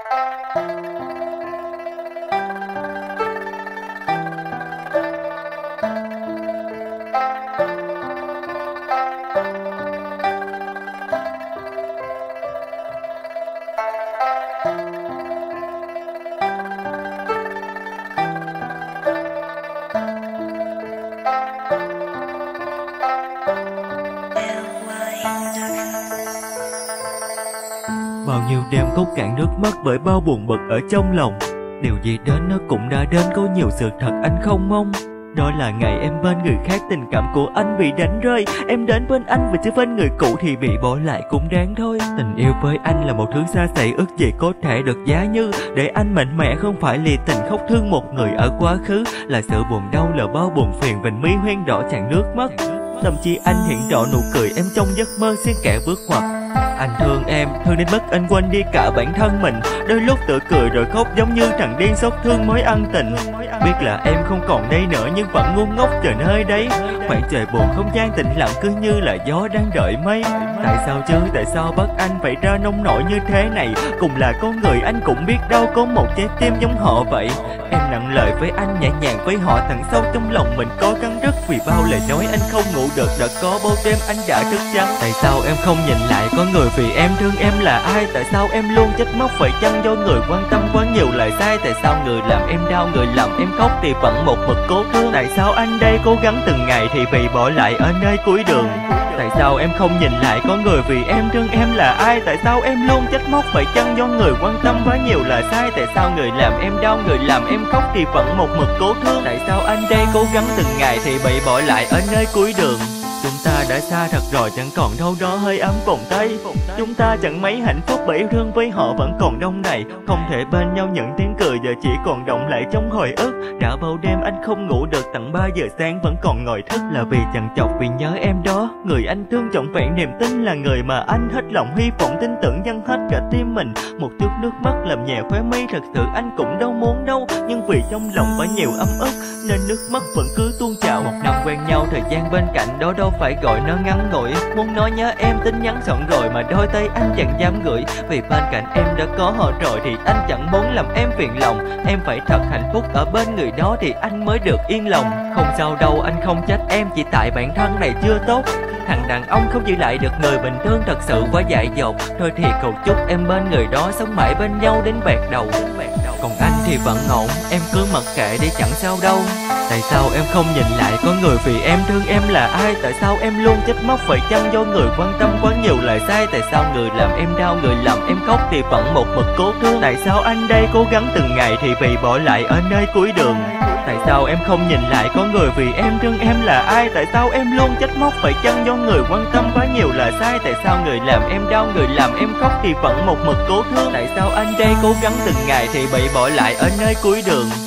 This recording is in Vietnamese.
Bao nhiêu đêm khóc cạn nước mắt bởi bao buồn bực ở trong lòng. Điều gì đến nó cũng đã đến, có nhiều sự thật anh không mong. Đó là ngày em bên người khác, tình cảm của anh bị đánh rơi. Em đến bên anh và chứ bên người cũ thì bị bỏ lại cũng đáng thôi. Tình yêu với anh là một thứ xa xỉ, ước gì có thể được giá như để anh mạnh mẽ, không phải lì tình khóc thương một người ở quá khứ. Là sự buồn đau, là bao buồn phiền, vành mi hoen đỏ tràn nước mắt. Thậm chí anh hiện rõ nụ cười em trong giấc mơ xen kẽ bước ngoặt. Anh thương em, thương đến mức anh quên đi cả bản thân mình. Đôi lúc tự cười rồi khóc giống như thằng điên xót thương mới ăn tình. Biết là em không còn đây nữa nhưng vẫn ngu ngốc chờ nơi đấy. Khoảng trời buồn không gian tĩnh lặng cứ như là gió đang đợi mây. Tại sao chứ, tại sao bắt anh phải ra nông nổi như thế này? Cùng là con người anh cũng biết đâu có một trái tim giống họ vậy. Em nặng lời với anh, nhẹ nhàng với họ, thằng sâu trong lòng mình cố gắng rất. Vì bao lời nói anh không ngủ được, đã có bao đêm anh đã thức trắng. Tại sao em không nhìn lại có người vì em thương em là ai? Tại sao em luôn trách móc, phải chăng do người quan tâm quá nhiều lời sai? Tại sao người làm em đau, người làm em khóc thì vẫn một mực cố thương? Tại sao anh đây cố gắng từng ngày thì bị bỏ lại ở nơi cuối đường? Tại sao em không nhìn lại có người vì em thương em là ai? Tại sao em luôn trách móc, phải chăng do người quan tâm quá nhiều là sai? Tại sao người làm em đau, người làm em khóc thì vẫn một mực cố thương? Tại sao anh đây cố gắng từng ngày thì bị bỏ lại ở nơi cuối đường? Chúng ta đã xa thật rồi, chẳng còn đâu đó hơi ấm vòng tay. Chúng ta chẳng mấy hạnh phúc bởi yêu thương với họ vẫn còn đông đầy. Không thể bên nhau những tiếng cười giờ chỉ còn động lại trong hồi ức. Đã bao đêm anh không ngủ được, tận 3 giờ sáng vẫn còn ngồi thức. Là vì chằn chọc, vì nhớ em đó. Người anh thương trọn vẹn niềm tin, là người mà anh hết lòng hy vọng tin tưởng dâng hết cả tim mình. Một chút nước mắt làm nhẹ khóe mi, thật sự anh cũng đâu muốn đâu. Nhưng vì trong lòng quá nhiều ấm ức nên nước mắt vẫn cứ tuôn trào. Một năm quen nhau, thời gian bên cạnh đó đâu phải gọi nó ngắn ngủi. Muốn nói nhớ em tin nhắn soạn rồi mà đôi tay anh chẳng dám gửi. Vì bên cạnh em đã có họ rồi thì anh chẳng muốn làm em phiền lòng. Em phải thật hạnh phúc ở bên người đó thì anh mới được yên lòng. Không sao đâu, anh không trách em, chỉ tại bản thân này chưa tốt. Thằng đàn ông không giữ lại được người bình thường thật sự quá dại dột. Thôi thì cầu chúc em bên người đó sống mãi bên nhau đến bạc đầu. Còn anh thì vẫn ổn, em cứ mặc kệ đi chẳng sao đâu. Tại sao em không nhìn lại có người vì em thương em là ai? Tại sao em luôn trách móc, phải chăng do người quan tâm quá nhiều lời sai? Tại sao người làm em đau, người làm em khóc thì vẫn một mực cố thương? Tại sao anh đây cố gắng từng ngày thì bị bỏ lại ở nơi cuối đường? Tại sao em không nhìn lại có người vì em thương em là ai? Tại sao em luôn trách móc, phải chăng do người quan tâm quá nhiều là sai? Tại sao người làm em đau, người làm em khóc thì vẫn một mực cố thương? Tại sao anh đây cố gắng từng ngày thì bị bỏ lại ở nơi cuối đường?